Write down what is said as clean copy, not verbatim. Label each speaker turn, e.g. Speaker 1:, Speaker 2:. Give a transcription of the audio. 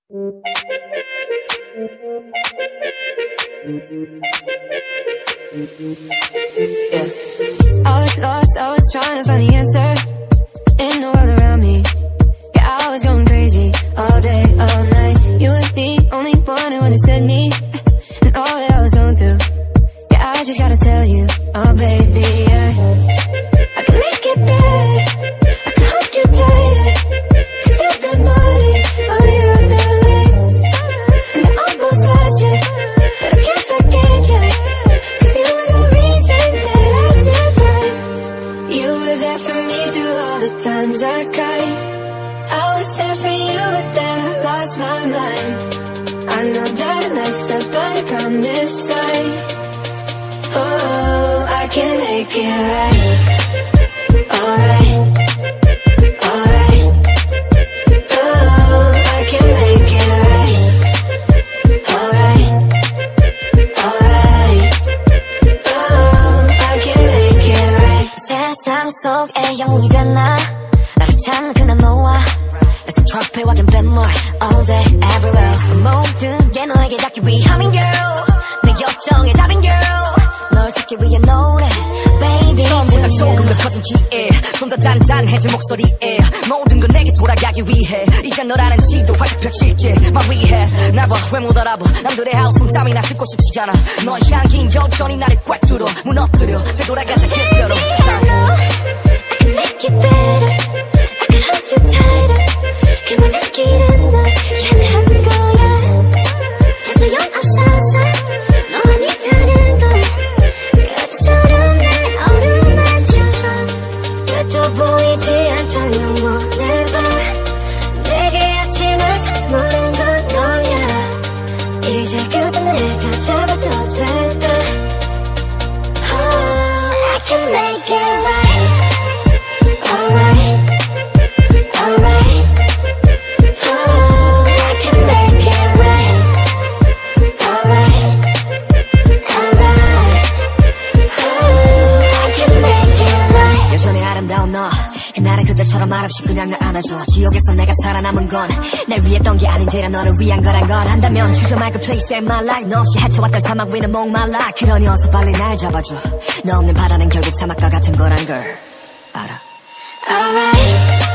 Speaker 1: Yeah. I was lost, I was trying to find the answer in the world around me. Yeah, I was going crazy all day, all night. You were the only one who understood me and all that I was going through. Yeah, I just gotta tell you, oh baby, yeah. I can make it better, I can hold you tighter, 'cause through the morning, oh you're the light. And I almost lost you, but I can't forget you, 'cause you were the reason that I survived. You were there for me through all the times I cried. I was there for you, but then I lost my mind. I know that I messed up, but I promise oh, I can make it right. Alright, alright. Oh, I can make it right. Alright, alright. Oh, I can make it right. 세상 속에 영웅이 됐나 나를 찾는 그날 너와 It's a trophy walking 뱀물 all day everywhere 모든 게 너에게 닿기 위함인 girl 내 요청에 답인 girl 널 찾기 위해 노래 baby 처음보다 조금 더 커진 기회 좀 더 단단해진 목소리에 모든 건 내게 돌아가기 위해 이제 너라는 지도 활짝 펼칠게 말 위해 날 봐 왜 못 알아봐 남들의 하우스 땀이나 듣고 싶지 않아 너의 향긴 여전히 나를 꽉 뚫어 무너뜨려 되돌아가자 그대로 I can make it better I can hold you tighter 그 모든 길은 널 향한 거야 더 소용없어서 너와 있다는 걸 그때처럼 날 어루만져줘 끝도 보이지 않던 영원의 밤 내게 아침을 선물한 건 너야 이제 그저 내가 잡아도 될까 Oh, I can make it right Alright Alright Oh, I can make it right Alright Alright Oh, I can make it right 여전히 아름다운 너 나는 그들처럼 말없이 그냥 날 안아줘 지옥에서 내가 살아남은 건 날 위했던 게 아닌데라 너를 위한 거란 걸 안다면 주저 말고 please save my life 너 없이 헤쳐왔던 사막 위는 목말라 그러니 어서 빨리 날 잡아줘 너 없는 바다는 결국 사막과 같은 거란 걸 알아 Alright